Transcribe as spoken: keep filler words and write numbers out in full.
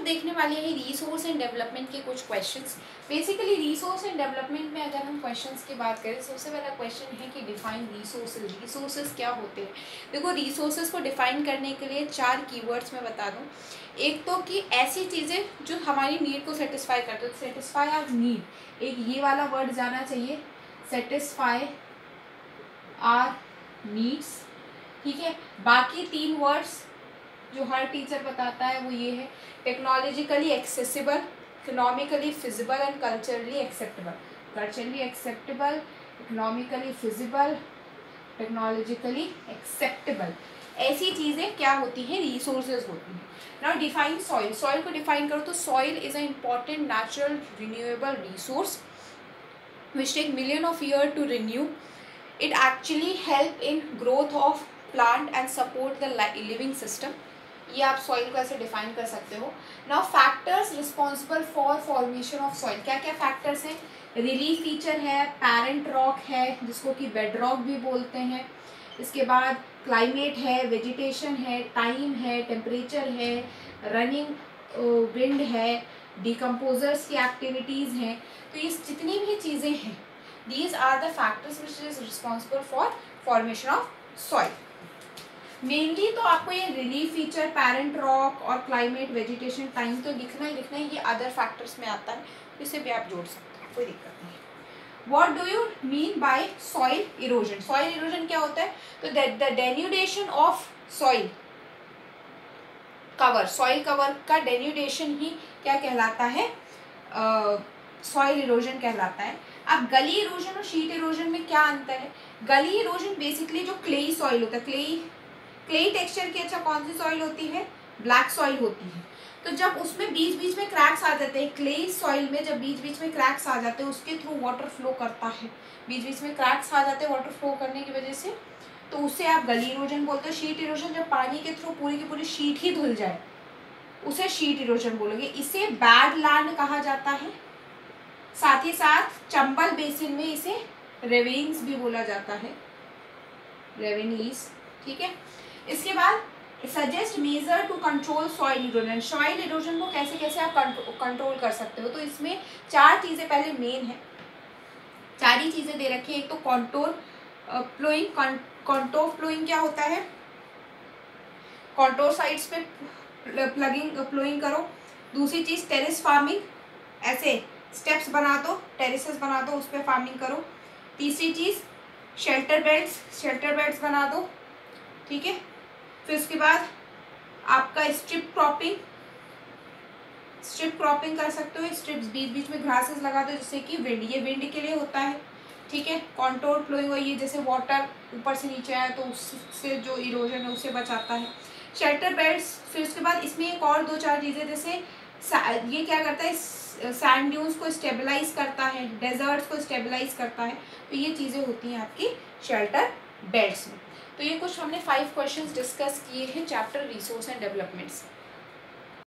अब देखने वाले हैं रिसोर्स एंड डेवलपमेंट के कुछ questions. Basically resource and development में अगर हम क्वेश्चंस की बात करें, सबसे पहला क्वेश्चन है कि डिफाइन रिसोर्सेज। रिसोर्सेज क्या होते हैं? देखो, रिसोर्सेज को डिफाइन करने के लिए चार कीवर्ड्स मैं बता दूं। एक तो कि ऐसी चीज़ें जो हमारी नीड को सेटिस्फाई करते हैं, सेटिस्फाई आवर नीड, एक ये वाला वर्ड जाना चाहिए, सेटिस्फाई आवर नीड्स। ठीक है, बाकी तीन वर्ड्स जो हर टीचर बताता है वो ये है, technologically accessible, economically feasible and culturally acceptable. Culturally acceptable, economically feasible, technologically acceptable, ऐसी चीज़ें क्या होती हैं? रिसोर्सेज होती हैं। Now define soil. सॉइल को डिफाइन करो तो soil is a important natural renewable resource which take million of year to renew. It actually help in growth of plant and support the living system. ये आप soil को ऐसे define कर सकते हो. Now factors responsible for formation of soil. क्या क्या factors हैं? रिलीफ फीचर है, पैरेंट रॉक है जिसको कि बेड रॉक भी बोलते हैं, इसके बाद क्लाइमेट है, वेजिटेशन है, टाइम है, टेम्परेचर है, रनिंग विंड है, डिकम्पोजर्स की एक्टिविटीज़ हैं. तो ये जितनी भी चीज़ें हैं, these are the factors which is responsible for formation of soil. Mainly तो आपको ये रिलीफ फीचर, पैरेंट रॉक और क्लाइमेट, वेजिटेशन, टाइम तो लिखना ही लिखना है. ये अदर फैक्टर्स में आता है, इसे भी आप जोड़ सकते हैं, कोई दिक्कत नहीं. What do you mean by soil erosion? Soil erosion क्या होता है? तो the denudation of soil cover, soil cover का denudation ही क्या कहलाता है? सॉइल uh, इरोजन कहलाता है. अब गली इरोजन और शीट इरोजन में क्या अंतर है? गली इरोजन बेसिकली जो क्लेई सॉइल होता है, क्लेई क्लेई टेक्सचर की अच्छा कौन सी सॉइल होती है? ब्लैक सॉइल होती है. तो जब उसमें बीच बीच में क्रैक्स आ जाते हैं, क्ले सॉइल में जब बीच बीच में क्रैक्स आ जाते हैं, उसके थ्रू वाटर फ्लो करता है, बीच बीच में क्रैक्स आ जाते हैं वाटर फ्लो करने की वजह से, तो उसे आप गली इरोजन बोलते हो. शीट इरोजन जब पानी के थ्रू पूरी की पूरी शीट ही धुल जाए, उसे शीट इरोजन बोलोगे. इसे बैड लैंड कहा जाता है. साथ ही साथ चंबल बेसिन में इसे रेवेन्स भी बोला जाता है, रेवेनीज. ठीक है, इसके बाद suggest measure to control soil erosion. Soil erosion को कैसे कैसे आप कंट्रोल कर सकते हो? तो इसमें चार चीज़ें पहले मेन है, चार ही चीज़ें दे रखी है. एक तो कॉन्टोर फ्लोइंग. कॉन्टोर फ्लोइंग क्या होता है? कॉन्टोर साइड्स पे प्लगिंग फ्लोइंग करो. दूसरी चीज़ टेरेस फार्मिंग, ऐसे स्टेप्स बना दो, टेरेसेस बना दो, उस पर फार्मिंग करो. तीसरी चीज़ शेल्टर बेड्स, शेल्टर बेड्स बना दो. ठीक है, फिर उसके बाद आपका स्ट्रिप क्रॉपिंग, स्ट्रिप क्रॉपिंग कर सकते हो. स्ट्रिप्स बीच बीच में ग्रासेस लगा दो, जिससे कि विंड, ये विंड के लिए होता है. ठीक है, कॉन्टोर फ्लोइंग हुआ, ये जैसे वाटर ऊपर से नीचे आया तो उससे जो इरोजन है उसे बचाता है. Shelter belts. फिर उसके बाद इसमें एक और दो चार चीज़ें, जैसे ये क्या करता है? सैंड ड्यून्स को स्टेबलाइज करता है, डेजर्ट्स को स्टेबलाइज करता है. तो ये चीज़ें होती हैं आपकी शेल्टर बेड्स में. तो ये कुछ हमने फाइव क्वेश्चंस डिस्कस किए हैं चैप्टर रिसोर्स एंड डेवलपमेंट्स.